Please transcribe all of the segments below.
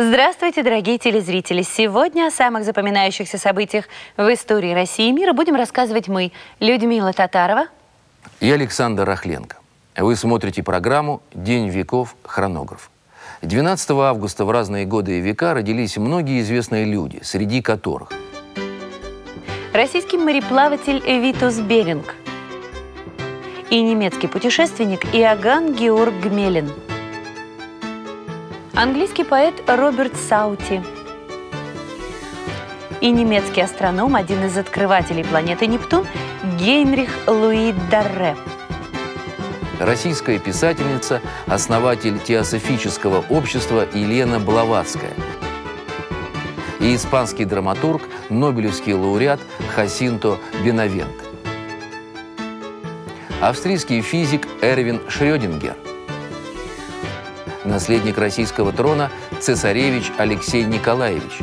Здравствуйте, дорогие телезрители! Сегодня о самых запоминающихся событиях в истории России и мира будем рассказывать мы, Людмила Татарова и Александр Рахленко. Вы смотрите программу «День веков. Хронограф». 12 августа в разные годы и века родились многие известные люди, среди которых российский мореплаватель Витус Беринг и немецкий путешественник Иоганн Георг Гмелин, английский поэт Роберт Саути и немецкий астроном, один из открывателей планеты Нептун, Гейнрих Луи Дарре. Российская писательница, основатель теософического общества Елена Блаватская и испанский драматург, нобелевский лауреат Хасинто Бенавенте. Австрийский физик Эрвин Шрёдингер. Наследник российского трона цесаревич Алексей Николаевич.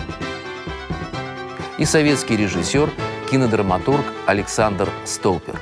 И советский режиссер, кинодраматург Александр Столпер.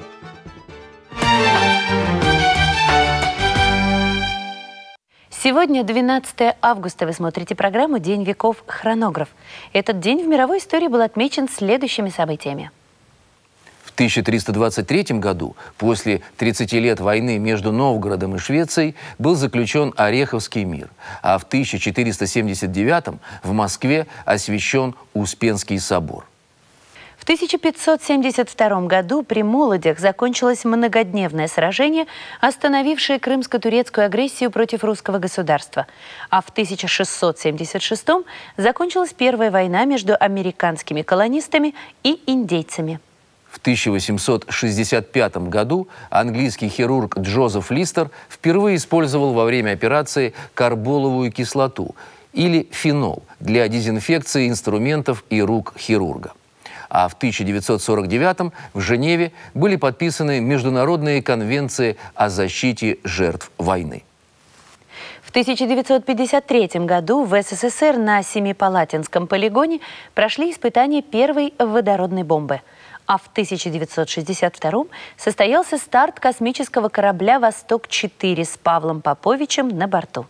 Сегодня 12 августа. Вы смотрите программу «День веков. Хронограф». Этот день в мировой истории был отмечен следующими событиями. В 1323 году, после 30 лет войны между Новгородом и Швецией, был заключен Ореховский мир, а в 1479 в Москве освящен Успенский собор. В 1572 году при Молодях закончилось многодневное сражение, остановившее крымско-турецкую агрессию против русского государства. А в 1676 закончилась Первая война между американскими колонистами и индейцами. В 1865 году английский хирург Джозеф Листер впервые использовал во время операции карболовую кислоту или фенол для дезинфекции инструментов и рук хирурга. А в 1949 в Женеве были подписаны международные конвенции о защите жертв войны. В 1953 году в СССР на Семипалатинском полигоне прошли испытания первой водородной бомбы. А в 1962 состоялся старт космического корабля «Восток-4» с Павлом Поповичем на борту.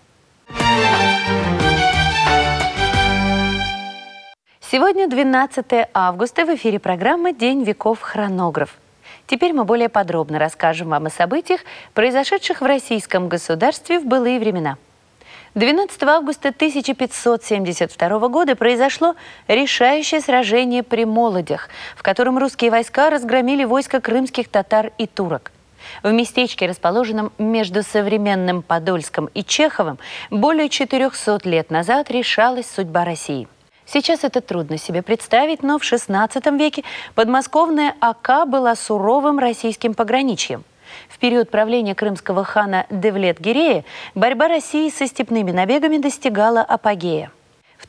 Сегодня 12 августа, в эфире программы «День веков. Хронограф». Теперь мы более подробно расскажем вам о событиях, произошедших в российском государстве в былые времена. 12 августа 1572 года произошло решающее сражение при Молодях, в котором русские войска разгромили войско крымских татар и турок. В местечке, расположенном между современным Подольском и Чеховым, более 400 лет назад решалась судьба России. Сейчас это трудно себе представить, но в XVI веке подмосковная Ока была суровым российским пограничьем. В период правления крымского хана Девлет-Гирея борьба России со степными набегами достигала апогея. В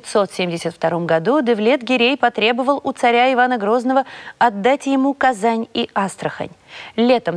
1572 году Девлет-Гирей потребовал у царя Ивана Грозного отдать ему Казань и Астрахань. Летом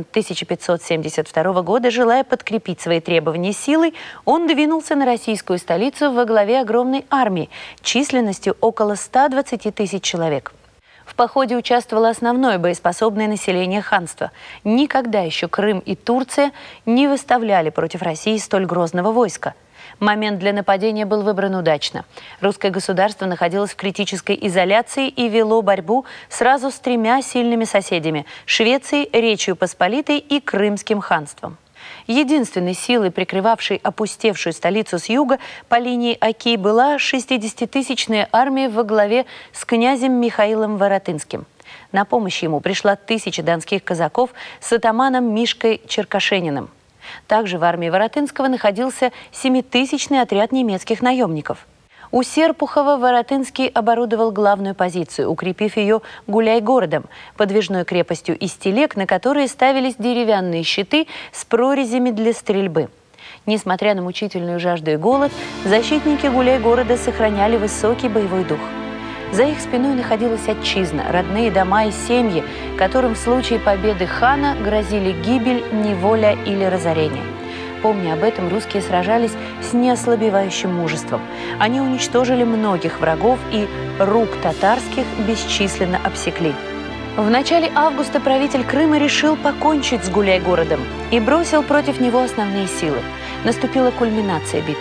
1572 года, желая подкрепить свои требования силой, он двинулся на российскую столицу во главе огромной армии численностью около 120 тысяч человек. В походе участвовало основное боеспособное население ханства. Никогда еще Крым и Турция не выставляли против России столь грозного войска. Момент для нападения был выбран удачно. Русское государство находилось в критической изоляции и вело борьбу сразу с тремя сильными соседями – Швецией, Речью Посполитой и Крымским ханством. Единственной силой, прикрывавшей опустевшую столицу с юга по линии Оки, была 60-тысячная армия во главе с князем Михаилом Воротынским. На помощь ему пришла 1000 донских казаков с атаманом Мишкой Черкашениным. Также в армии Воротынского находился 7000-ный отряд немецких наемников. У Серпухова Воротынский оборудовал главную позицию, укрепив ее Гуляй-городом, подвижной крепостью из телег, на которые ставились деревянные щиты с прорезями для стрельбы. Несмотря на мучительную жажду и голод, защитники Гуляй-города сохраняли высокий боевой дух. За их спиной находилась отчизна, родные дома и семьи, которым в случае победы хана грозили гибель, неволя или разорение. Помня об этом, русские сражались с неослабевающим мужеством. Они уничтожили многих врагов и рук татарских бесчисленно обсекли. В начале августа правитель Крыма решил покончить с Гуляй-городом и бросил против него основные силы. Наступила кульминация битвы.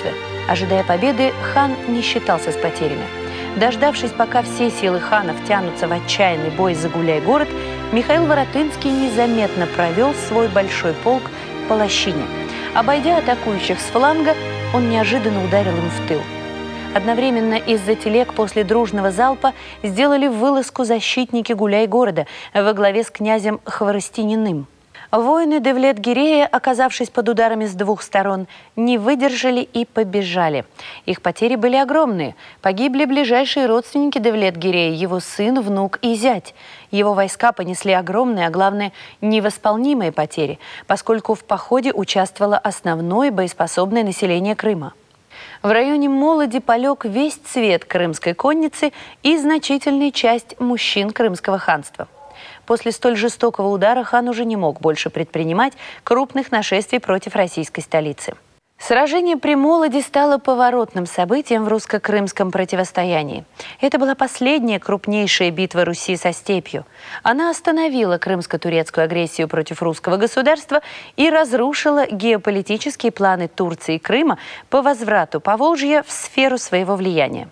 Ожидая победы, хан не считался с потерями. Дождавшись, пока все силы хана втянутся в отчаянный бой за Гуляй-город, Михаил Воротынский незаметно провел свой большой полк по лощине. Обойдя атакующих с фланга, он неожиданно ударил им в тыл. Одновременно из-за телег после дружного залпа сделали вылазку защитники Гуляй-города во главе с князем Хворостининым. Воины Девлет-Гирея, оказавшись под ударами с двух сторон, не выдержали и побежали. Их потери были огромные. Погибли ближайшие родственники Девлет-Гирея, его сын, внук и зять. Его войска понесли огромные, а главное, невосполнимые потери, поскольку в походе участвовало основное боеспособное население Крыма. В районе Молоди полег весь цвет крымской конницы и значительная часть мужчин Крымского ханства. После столь жестокого удара хан уже не мог больше предпринимать крупных нашествий против российской столицы. Сражение при Молоде стало поворотным событием в русско-крымском противостоянии. Это была последняя крупнейшая битва Руси со степью. Она остановила крымско-турецкую агрессию против русского государства и разрушила геополитические планы Турции и Крыма по возврату Поволжья в сферу своего влияния.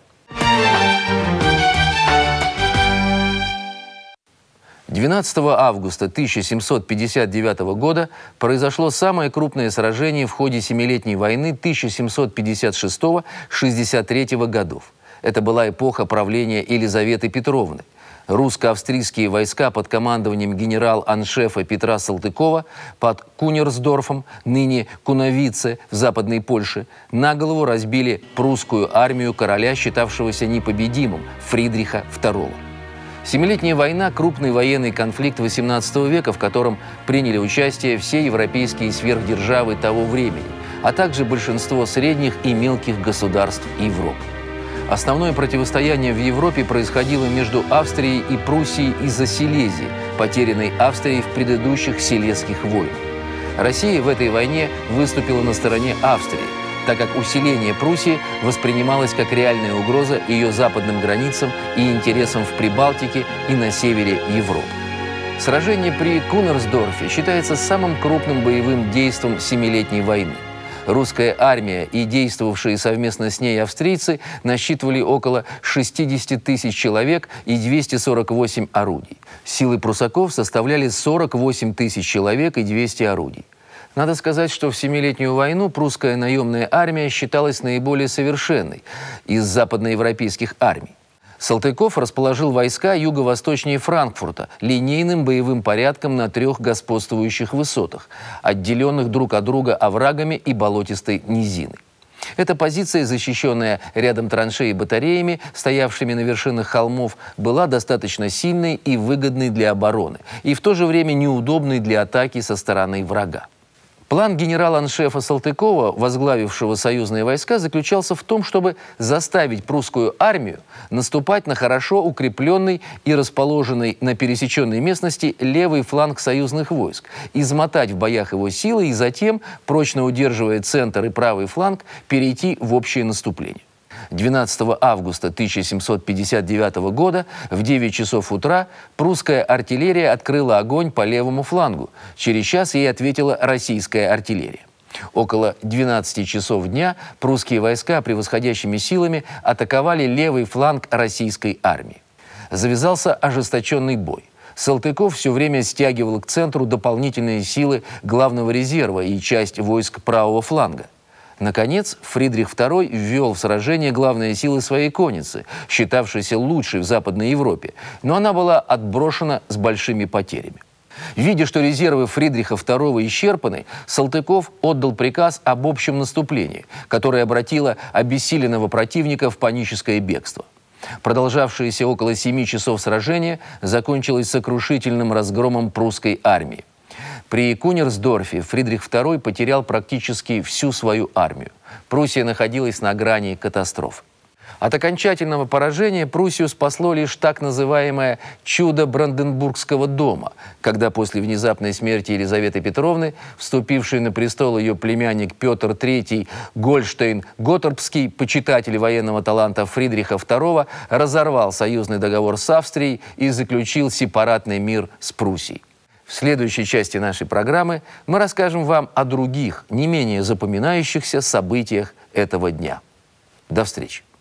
12 августа 1759 года произошло самое крупное сражение в ходе Семилетней войны 1756-63 годов. Это была эпоха правления Елизаветы Петровны. Русско-австрийские войска под командованием генерал-аншефа Петра Салтыкова под Кунерсдорфом, ныне Куновице в Западной Польше, на голову разбили прусскую армию короля, считавшегося непобедимым, Фридриха II. Семилетняя война – крупный военный конфликт XVIII века, в котором приняли участие все европейские сверхдержавы того времени, а также большинство средних и мелких государств Европы. Основное противостояние в Европе происходило между Австрией и Пруссией из-за Силезии, потерянной Австрией в предыдущих Силезских войнах. Россия в этой войне выступила на стороне Австрии, так как усиление Пруссии воспринималось как реальная угроза ее западным границам и интересам в Прибалтике и на севере Европы. Сражение при Кунерсдорфе считается самым крупным боевым действием Семилетней войны. Русская армия и действовавшие совместно с ней австрийцы насчитывали около 60 тысяч человек и 248 орудий. Силы прусаков составляли 48 тысяч человек и 200 орудий. Надо сказать, что в Семилетнюю войну прусская наемная армия считалась наиболее совершенной из западноевропейских армий. Салтыков расположил войска юго-восточнее Франкфурта линейным боевым порядком на 3 господствующих высотах, отделенных друг от друга оврагами и болотистой низиной. Эта позиция, защищенная рядом траншей и батареями, стоявшими на вершинах холмов, была достаточно сильной и выгодной для обороны, и в то же время неудобной для атаки со стороны врага. План генерала-аншефа Салтыкова, возглавившего союзные войска, заключался в том, чтобы заставить прусскую армию наступать на хорошо укрепленный и расположенный на пересеченной местности левый фланг союзных войск, измотать в боях его силы и затем, прочно удерживая центр и правый фланг, перейти в общее наступление. 12 августа 1759 года в 9 часов утра прусская артиллерия открыла огонь по левому флангу. Через час ей ответила российская артиллерия. Около 12 часов дня прусские войска превосходящими силами атаковали левый фланг российской армии. Завязался ожесточенный бой. Салтыков все время стягивал к центру дополнительные силы главного резерва и часть войск правого фланга. Наконец, Фридрих II ввел в сражение главные силы своей конницы, считавшейся лучшей в Западной Европе, но она была отброшена с большими потерями. Видя, что резервы Фридриха II исчерпаны, Салтыков отдал приказ об общем наступлении, которое обратило обессиленного противника в паническое бегство. Продолжавшееся около 7 часов сражение закончилось сокрушительным разгромом прусской армии. При Кунерсдорфе Фридрих II потерял практически всю свою армию. Пруссия находилась на грани катастрофы. От окончательного поражения Пруссию спасло лишь так называемое «чудо Бранденбургского дома», когда после внезапной смерти Елизаветы Петровны, вступивший на престол ее племянник Петр III Гольштейн-Готторпский, почитатель военного таланта Фридриха II, разорвал союзный договор с Австрией и заключил сепаратный мир с Пруссией. В В следующей части нашей программы мы расскажем вам о других, не менее запоминающихся событиях этого дня. До встречи!